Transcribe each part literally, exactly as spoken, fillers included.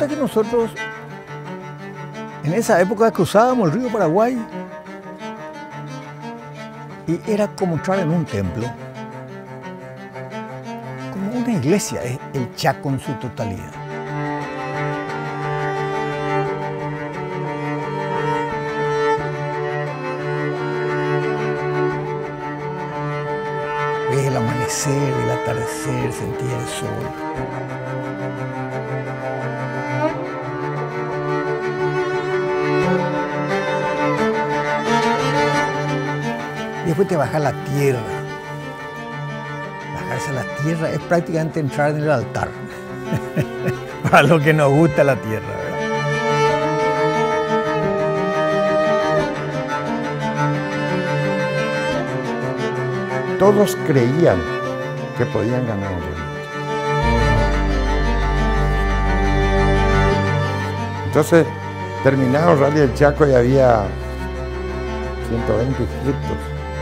Resulta que nosotros, en esa época, cruzábamos el río Paraguay y era como entrar en un templo, como una iglesia, es el Chaco en su totalidad. Ves el amanecer, el atardecer, sentía el sol. Y después te bajas a la tierra. Bajarse a la tierra es prácticamente entrar en el altar. Para lo que nos gusta la tierra, ¿verdad? Todos creían que podían ganar el Rally. Entonces, terminado el Rally del Chaco y había ciento veinte inscritos.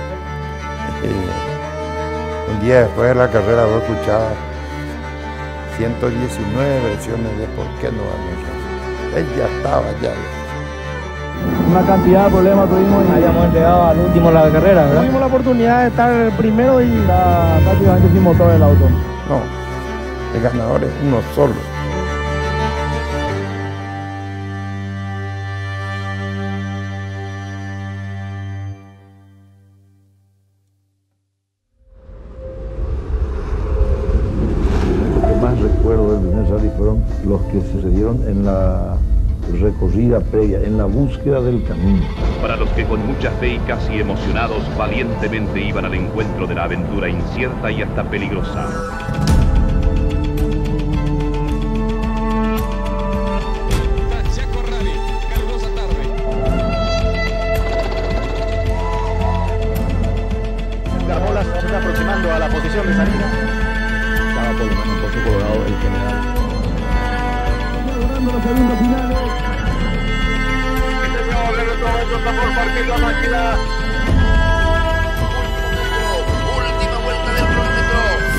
Y un día después de la carrera vos escuchabas ciento diecinueve versiones de por qué no ganó el Rally. Él ya estaba ya. Una cantidad de problemas tuvimos y habíamos llegado al último de la carrera, ¿verdad? Tuvimos la oportunidad de estar primero y la, prácticamente fuimos todo el auto. No, el ganador es uno solo. Lo que más recuerdo del primer rally fueron los que sucedieron en la recorrida previa, en la búsqueda del camino. Para los que con mucha fe y casi emocionados valientemente iban al encuentro de la aventura incierta y hasta peligrosa. Chaco Rally, calurosa tarde. Las bolas se están aproximando a la posición de salida. Estaba por lo menos un poco colorado el general. Logrando los segundos finales. Está por partir la máquina. Última vuelta del cronómetro.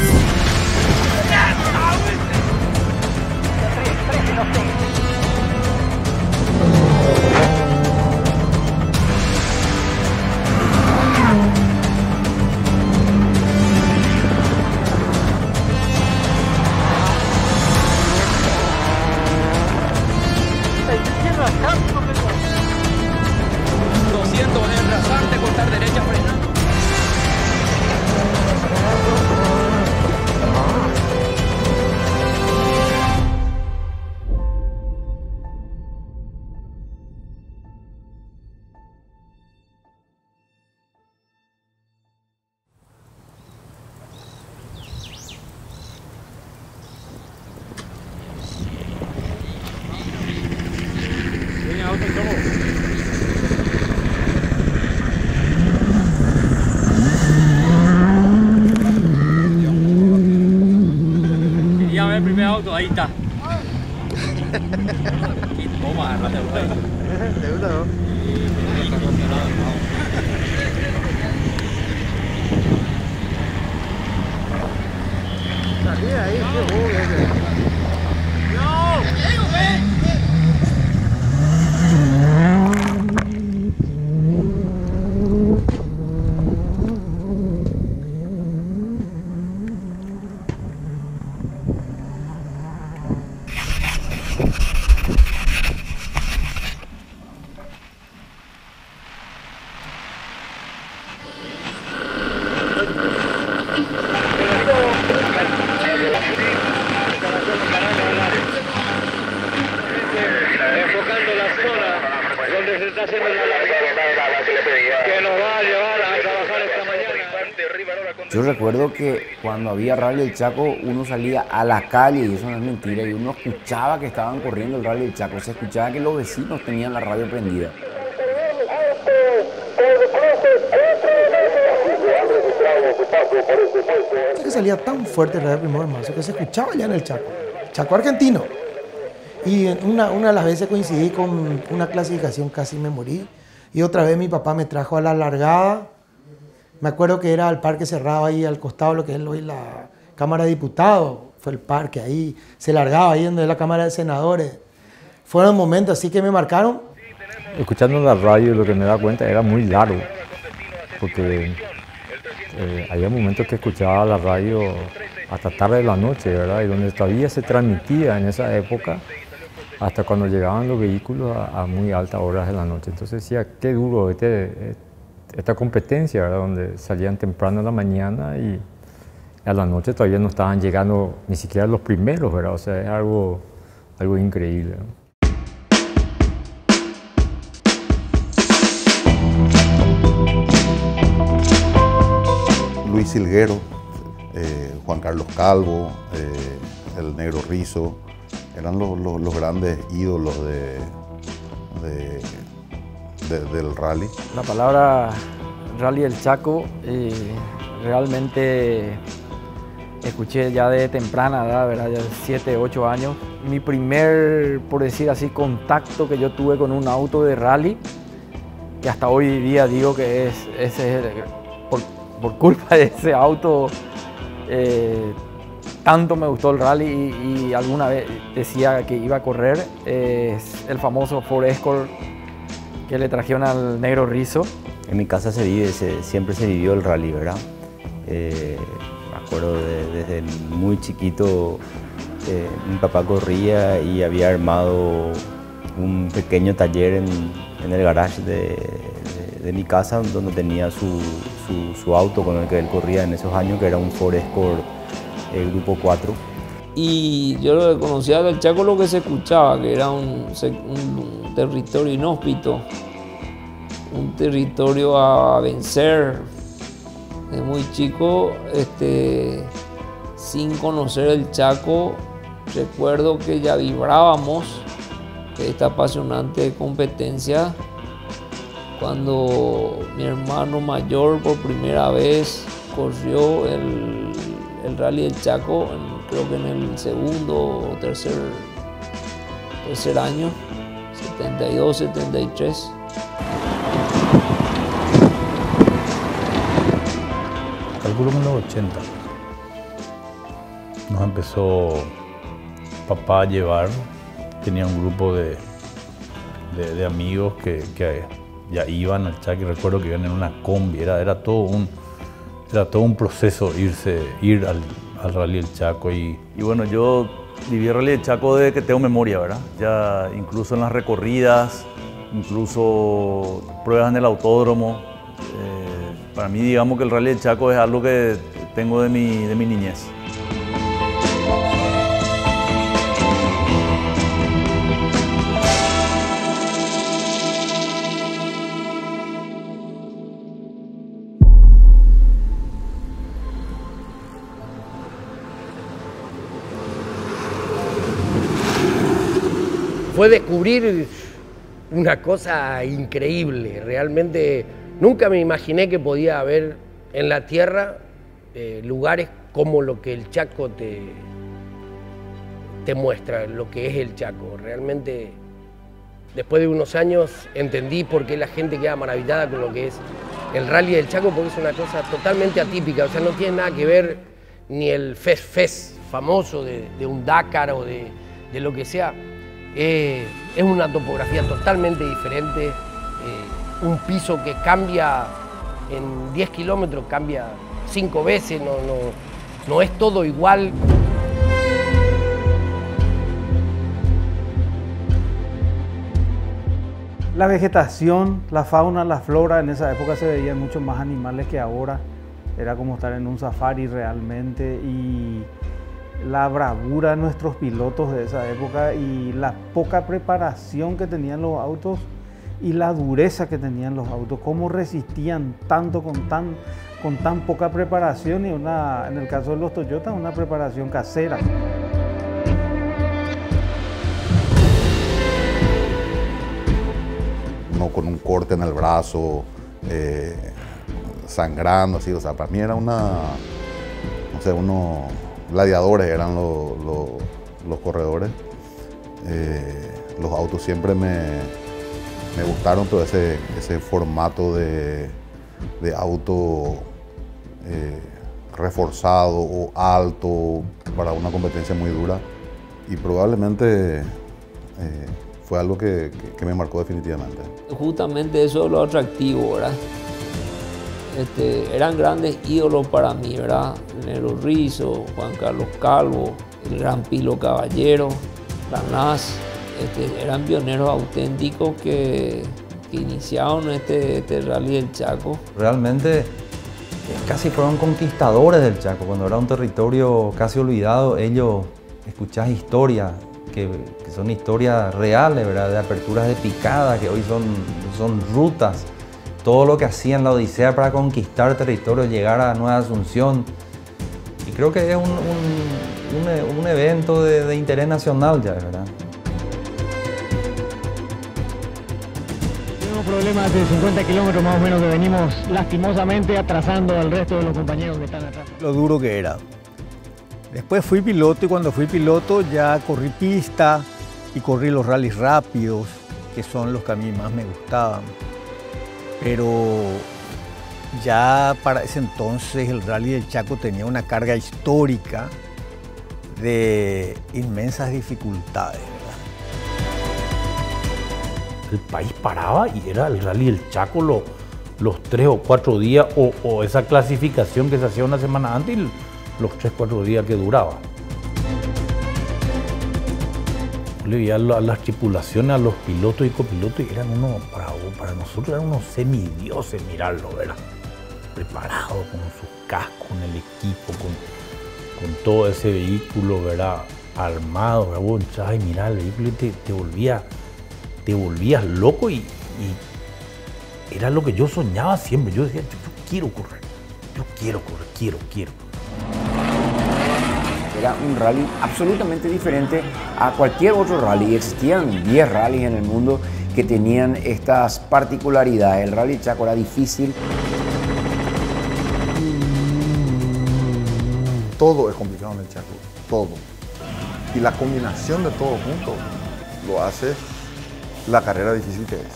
doscientos en rasante, cortar derecha, frenando. Viene auto y todo. El primer auto, ahí está. Y toma, arrate por ahí. ¿Te gusta, no? Salí de ahí, qué bobo ese. ¡No! ¡Diego, ve! Enfocando la zona donde se está haciendo la que nos va a llevar a trabajar esta mañana. Yo recuerdo que cuando había Rally del Chaco uno salía a la calle, y eso no es mentira, y uno escuchaba que estaban corriendo el Rally del Chaco, se escuchaba que los vecinos tenían la radio prendida. Es que salía tan fuerte el radio primero marzo que se escuchaba ya en el Chaco, Chaco argentino. Y una, una de las veces coincidí con una clasificación, casi me morí. Y otra vez mi papá me trajo a la largada. Me acuerdo que era el parque cerrado ahí al costado, lo que es hoy la Cámara de Diputados. Fue el parque ahí, se largaba ahí donde es la Cámara de Senadores. fueron momentos así que me marcaron. Escuchando la radio, lo que me da cuenta era muy largo, porque eh, había momentos que escuchaba la radio hasta tarde de la noche, ¿verdad? Y donde todavía se transmitía en esa época, hasta cuando llegaban los vehículos a, a muy altas horas de la noche. Entonces decía, qué duro este, esta competencia, ¿verdad? Donde salían temprano en la mañana y a la noche todavía no estaban llegando ni siquiera los primeros, ¿verdad? O sea, es algo, algo increíble, ¿no? Luis Silguero, eh, Juan Carlos Calvo, eh, el Negro Rizo, eran los, los, los grandes ídolos de, de, de, del rally. La palabra Rally del Chaco eh, realmente escuché ya de temprana edad, ¿verdad? Ya de siete, ocho años. Mi primer, por decir así, contacto que yo tuve con un auto de rally, que hasta hoy día digo que es, ese es el, por, por culpa de ese auto, eh, tanto me gustó el rally y, y alguna vez decía que iba a correr, eh, es el famoso Ford Escort que le trajeron al Negro Rizo. En mi casa se vive, se, siempre se vivió el rally, ¿verdad? Eh, me acuerdo de, desde muy chiquito, eh, mi papá corría y había armado un pequeño taller en, en el garage de, de, de mi casa, donde tenía su, su, su auto con el que él corría en esos años, que era un Ford Escort eh, Grupo cuatro. Y yo lo que conocía del Chaco, lo que se escuchaba, que era un, un, un territorio inhóspito, un territorio a vencer. De muy chico, este, sin conocer el Chaco, recuerdo que ya vibrábamos de esta apasionante competencia cuando mi hermano mayor por primera vez corrió el, el Rally del Chaco, en, creo que en el segundo o tercer, tercer año, setenta y dos, setenta y tres. Calculo en los ochenta. Nos empezó papá a llevar, tenía un grupo de, de, de amigos que, que ya iban al Chaco, y recuerdo que iban en una combi, era, era, todo, un, era todo un proceso irse, ir al, al Rally del Chaco. Y, y bueno, yo viví el Rally del Chaco desde que tengo memoria, ¿verdad? Ya incluso en las recorridas, incluso pruebas en el autódromo. Eh, para mí, digamos que el Rally del Chaco es algo que tengo de mi, de mi niñez. Fue descubrir una cosa increíble, realmente nunca me imaginé que podía haber en la tierra eh, lugares como lo que el Chaco te, te muestra, lo que es el Chaco. Realmente después de unos años entendí por qué la gente queda maravillada con lo que es el Rally del Chaco, porque es una cosa totalmente atípica, o sea, no tiene nada que ver ni el Fest Fest famoso de, de un Dakar o de, de lo que sea. Eh, es una topografía totalmente diferente, eh, un piso que cambia en diez kilómetros, cambia cinco veces, no, no, no es todo igual. La vegetación, la fauna, la flora, en esa época se veían muchos más animales que ahora, era como estar en un safari realmente, y la bravura de nuestros pilotos de esa época y la poca preparación que tenían los autos y la dureza que tenían los autos, cómo resistían tanto con tan, con tan poca preparación y una, en el caso de los Toyota, una preparación casera. Uno con un corte en el brazo, eh, sangrando, así, o sea, para mí era una, no sé, uno... gladiadores eran los, los, los corredores. Eh, los autos siempre me, me gustaron, todo ese, ese formato de, de auto eh, reforzado o alto para una competencia muy dura. Y probablemente eh, fue algo que, que, que me marcó definitivamente. Justamente eso es lo atractivo, ¿verdad? Este, eran grandes ídolos para mí, ¿verdad? Nero Rizzo, Juan Carlos Calvo, el gran Pilo Caballero, Lanás, este, eran pioneros auténticos que, que iniciaron este, este Rally del Chaco. Realmente casi fueron conquistadores del Chaco, cuando era un territorio casi olvidado. Ellos, escuchás historias que, que son historias reales, ¿verdad? De aperturas de picada, que hoy son, son rutas. Todo lo que hacían la Odisea para conquistar territorio, llegar a Nueva Asunción. Y creo que es un, un, un, un evento de, de interés nacional ya, ¿verdad? Tenemos problemas de cincuenta kilómetros más o menos que venimos lastimosamente atrasando al resto de los compañeros que están atrás. Lo duro que era. Después fui piloto y cuando fui piloto ya corrí pista y corrí los rallies rápidos, que son los que a mí más me gustaban. Pero ya para ese entonces el Rally del Chaco tenía una carga histórica de inmensas dificultades, ¿verdad? El país paraba y era el Rally del Chaco lo, los tres o cuatro días o, o esa clasificación que se hacía una semana antes y los tres o cuatro días que duraba. Le veía a las tripulaciones, a los pilotos y copilotos, y eran unos, para, para nosotros eran unos semidioses mirarlo, ¿verdad? Preparados con sus cascos, con el equipo, con, con todo ese vehículo, ¿verdad? Armado, ¿verdad? Vos entrabas y mirabas el vehículo y te, te, volvía, te volvías loco y, y era lo que yo soñaba siempre. Yo decía, yo, yo quiero correr, yo quiero correr, quiero, quiero. Era un rally absolutamente diferente a cualquier otro rally. Existían diez rallies en el mundo que tenían estas particularidades. El Rally Chaco era difícil. Todo es complicado en el Chaco, todo. Y la combinación de todo junto lo hace la carrera difícil que es.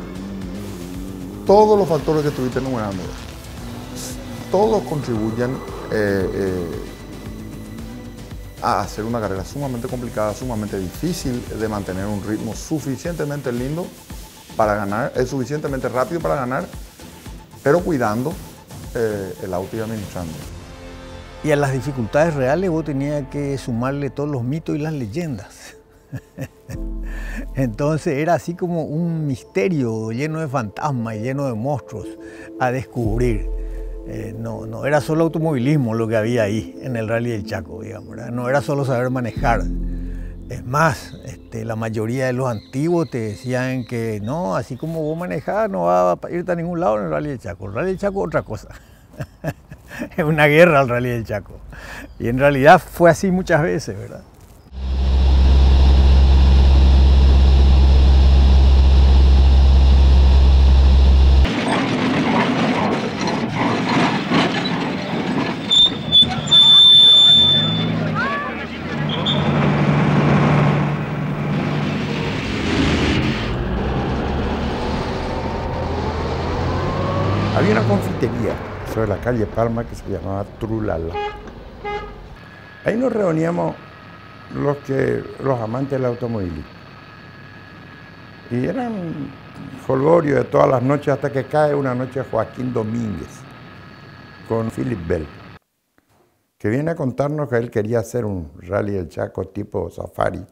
Todos los factores que estuviste enumerando, todos contribuyen eh, eh, a hacer una carrera sumamente complicada, sumamente difícil de mantener un ritmo suficientemente lindo para ganar, es suficientemente rápido para ganar, pero cuidando eh, el auto y administrando. Y a las dificultades reales vos tenías que sumarle todos los mitos y las leyendas. Entonces era así como un misterio lleno de fantasmas y lleno de monstruos a descubrir. Eh, no, no era solo automovilismo lo que había ahí en el Rally del Chaco, digamos, ¿verdad? No era solo saber manejar. Es más, este, la mayoría de los antiguos te decían que no, así como vos manejás no vas a irte a ningún lado en el Rally del Chaco. El Rally del Chaco es otra cosa. Es una guerra el Rally del Chaco. Y en realidad fue así muchas veces, ¿verdad? Había una confitería sobre la calle Palma que se llamaba Trulala. Ahí nos reuníamos los, que, los amantes del automovilismo. Y eran jolgorio de todas las noches hasta que cae una noche Joaquín Domínguez con Philip Bell, que viene a contarnos que él quería hacer un Rally del Chaco tipo safari.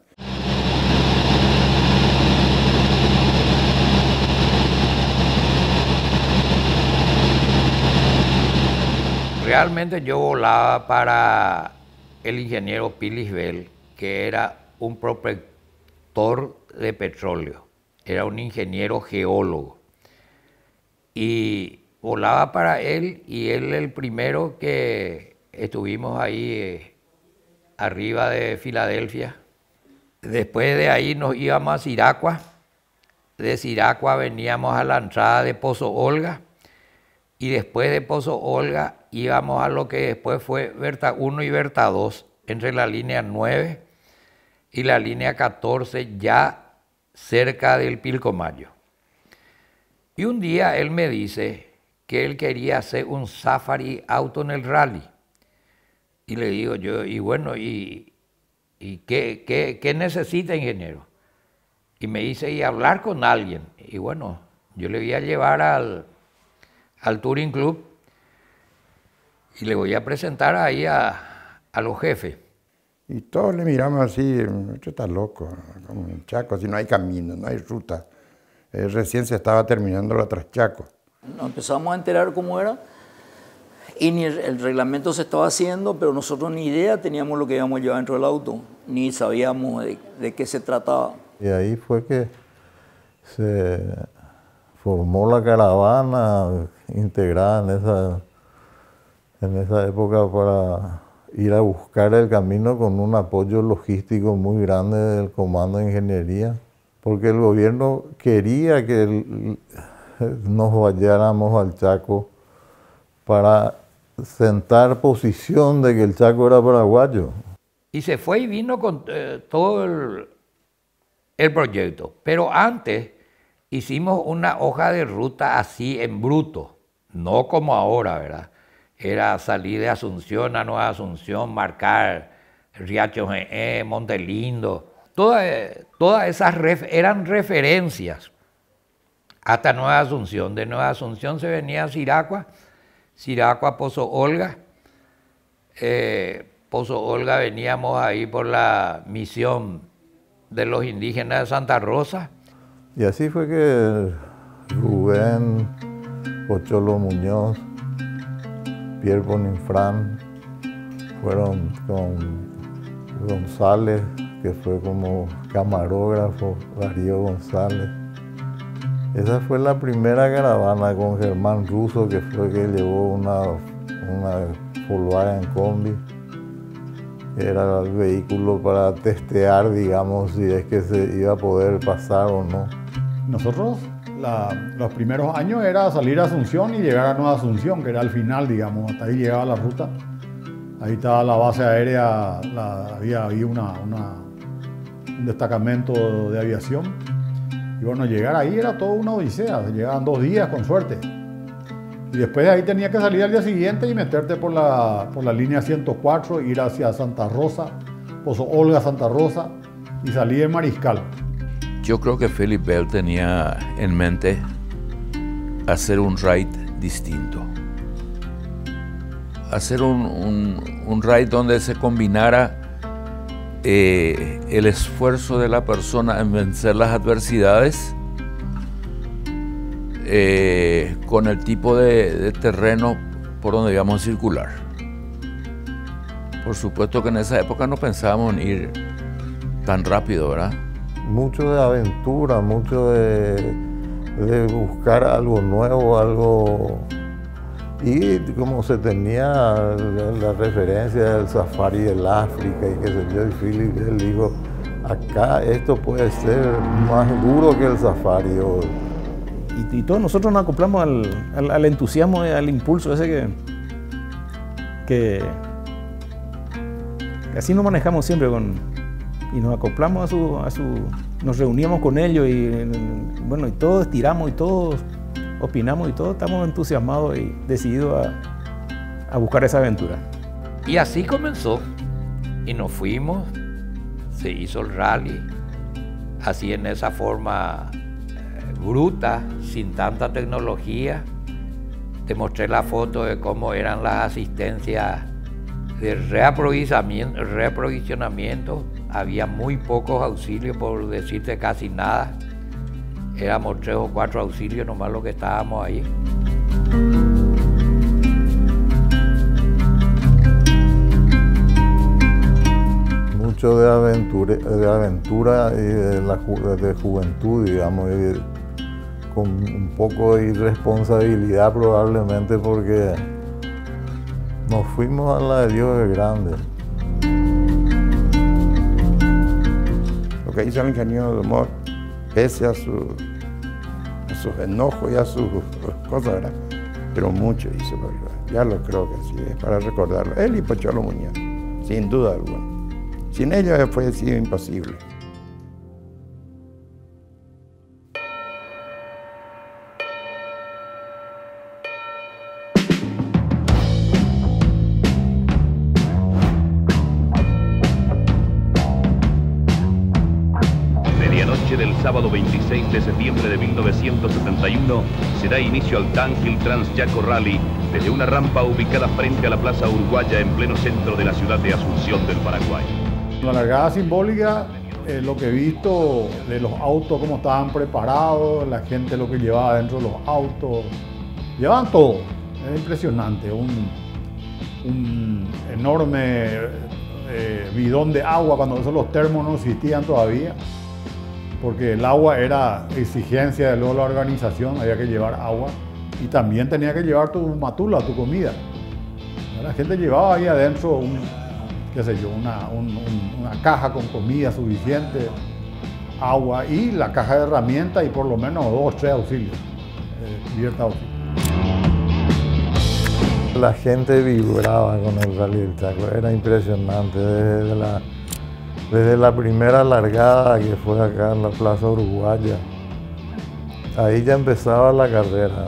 Realmente yo volaba para el ingeniero Philip Bell, que era un prospector de petróleo, era un ingeniero geólogo. Y volaba para él y él el primero que estuvimos ahí eh, arriba de Filadelfia. Después de ahí nos íbamos a Siracua, de Siracua veníamos a la entrada de Pozo Olga y después de Pozo Olga íbamos a lo que después fue Berta uno y Berta dos, entre la línea nueve y la línea catorce, ya cerca del Pilcomayo. Y un día él me dice que él quería hacer un safari auto en el rally. Y le digo yo, y bueno, ¿y, y qué, qué, qué necesita, ingeniero? y me dice, y hablar con alguien. Y bueno, yo le voy a llevar al, al Touring Club y le voy a presentar ahí a, a los jefes. Y todos le miramos así, esto está loco, como en Chaco, si no hay camino, no hay ruta. Eh, recién se estaba terminando la Traschaco. Nos empezamos a enterar cómo era y ni el, el reglamento se estaba haciendo, pero nosotros ni idea teníamos lo que íbamos a llevar dentro del auto, ni sabíamos de, de qué se trataba. Y ahí fue que se formó la caravana integrada en esa, en esa época para ir a buscar el camino con un apoyo logístico muy grande del Comando de Ingeniería, porque el gobierno quería que el, nos vayáramos al Chaco para sentar posición de que el Chaco era paraguayo. Y se fue y vino con eh, todo el, el proyecto. Pero antes hicimos una hoja de ruta así en bruto, no como ahora, ¿verdad? Era salir de Asunción a Nueva Asunción, marcar Riacho G, Montelindo. Todas, todas esas ref, eran referencias hasta Nueva Asunción. De Nueva Asunción se venía a Siracua, Siracua, Pozo Olga. Eh, Pozo Olga veníamos ahí por la misión de los indígenas de Santa Rosa. Y así fue que Rubén, Pocholo Muñoz, Pierre Boninfran fueron con González, que fue como camarógrafo, Darío González. Esa fue la primera caravana con Germán Russo, que fue que llevó una, una Volkswagen Combi. Era el vehículo para testear, digamos, si es que se iba a poder pasar o no. Nosotros, la, los primeros años era salir a Asunción y llegar a Nueva Asunción, que era el final, digamos, hasta ahí llegaba la ruta. Ahí estaba la base aérea, la, había, había una, una, un destacamento de aviación. Y bueno, llegar ahí era toda una odisea, se llegaban dos días con suerte. Y después de ahí tenía que salir al día siguiente y meterte por la, por la línea ciento cuatro, ir hacia Santa Rosa, Pozo Olga, Santa Rosa, y salir en Mariscal. Yo creo que Philip Bell tenía en mente hacer un raid distinto. Hacer un, un, un raid donde se combinara eh, el esfuerzo de la persona en vencer las adversidades eh, con el tipo de, de terreno por donde íbamos a circular. Por supuesto que en esa época no pensábamos en ir tan rápido, ¿verdad? Mucho de aventura, mucho de, de buscar algo nuevo, algo... Y como se tenía la, la referencia del safari del África y qué sé yo, y Philip, él dijo, acá esto puede ser más duro que el safari. O... Y, y todos nosotros nos acoplamos al, al, al entusiasmo, al impulso ese que, que, que así nos manejamos siempre con, y nos acoplamos a su, a su, nos reuníamos con ellos y bueno, y todos estiramos y todos opinamos y todos estamos entusiasmados y decididos a, a buscar esa aventura. Y así comenzó. Y nos fuimos, se hizo el rally, así en esa forma eh, bruta, sin tanta tecnología. Te mostré la foto de cómo eran las asistencias de reaprovisionamiento, reaprovisionamiento. Había muy pocos auxilios, por decirte casi nada. Éramos tres o cuatro auxilios nomás los que estábamos ahí. Mucho de aventura, de aventura y de, la, de juventud, digamos, y con un poco de irresponsabilidad probablemente porque nos fuimos a la de Dios es grande. Lo que hizo el ingeniero de humor, pese a, su, a sus enojos y a sus cosas, ¿verdad? Pero mucho hizo, ya lo creo que sí, es para recordarlo. Él y Pocholo Muñoz, sin duda alguna. Sin ellos fue sido imposible. Medianoche del sábado veintiséis de septiembre de mil novecientos setenta y uno se da inicio al Tangill Trans Chaco Rally desde una rampa ubicada frente a la Plaza Uruguaya en pleno centro de la ciudad de Asunción del Paraguay. La largada simbólica, eh, lo que he visto de los autos, cómo estaban preparados, la gente lo que llevaba dentro de los autos, llevaban todo, es impresionante, un, un enorme eh, bidón de agua, cuando esos los termos no existían todavía, porque el agua era exigencia de luego la organización, había que llevar agua y también tenía que llevar tu matula, tu comida. La gente llevaba ahí adentro un, qué sé yo, una, un, un, una caja con comida suficiente, agua y la caja de herramientas y por lo menos dos o tres auxilios, eh, cubierta auxilio. La gente vibraba con el Rally del Chaco, era impresionante, desde la, desde la primera largada que fue acá en la Plaza Uruguaya, ahí ya empezaba la carrera.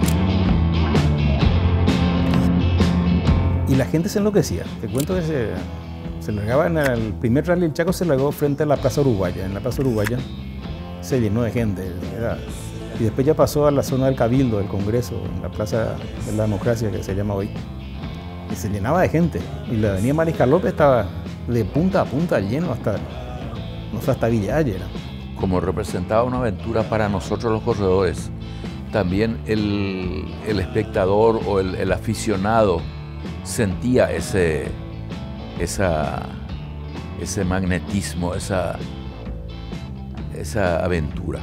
Y la gente se enloquecía. Te cuento que se, se largaba en el primer Rally del Chaco, se largó frente a la Plaza Uruguaya. En la Plaza Uruguaya se llenó de gente. Era, y después ya pasó a la zona del Cabildo, del Congreso, en la Plaza de la Democracia que se llama hoy. Y se llenaba de gente. Y la avenida Mariscal López estaba de punta a punta lleno hasta, no sé, hasta Villa Ayer. Como representaba una aventura para nosotros los corredores, también el, el espectador o el, el aficionado sentía ese, esa, ese magnetismo, esa, esa aventura.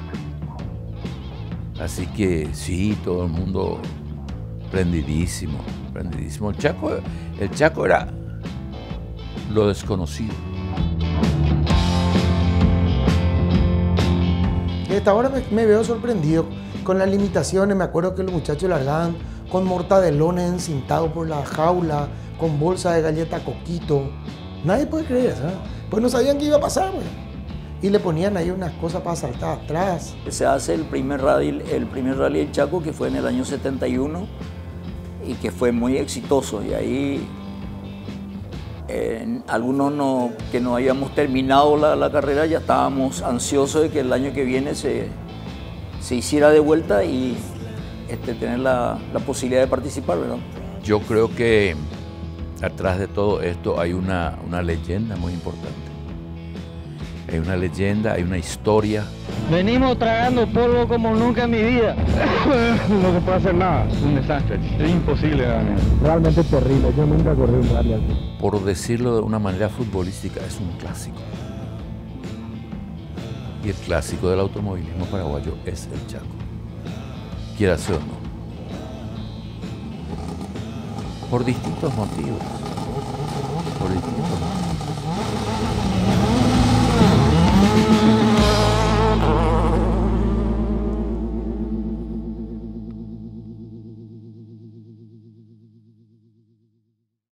Así que sí, todo el mundo prendidísimo, prendidísimo. El Chaco, el Chaco era lo desconocido. Hasta ahora me, me veo sorprendido con las limitaciones. Me acuerdo que los muchachos largaban con mortadelones encintados por la jaula, con bolsa de galleta Coquito. Nadie puede creer eso, ¿eh? Pues no sabían qué iba a pasar, güey. Y le ponían ahí unas cosas para saltar atrás. Se hace el primer rally, el primer rally del Chaco, que fue en el año setenta y uno y que fue muy exitoso. Y ahí eh, algunos no, que no habíamos terminado la, la carrera ya estábamos ansiosos de que el año que viene se, se hiciera de vuelta y Este, tener la, la posibilidad de participar, ¿verdad? Yo creo que atrás de todo esto hay una, una leyenda muy importante. Hay una leyenda, hay una historia. Venimos tragando polvo como nunca en mi vida. No se puede hacer nada, es un desastre, es imposible ganar. Realmente terrible, yo nunca corrí un rally así. Por decirlo de una manera futbolística, es un clásico. Y el clásico del automovilismo paraguayo es el Chaco. Quiera ser o no. Por distintos motivos. Por distintos motivos.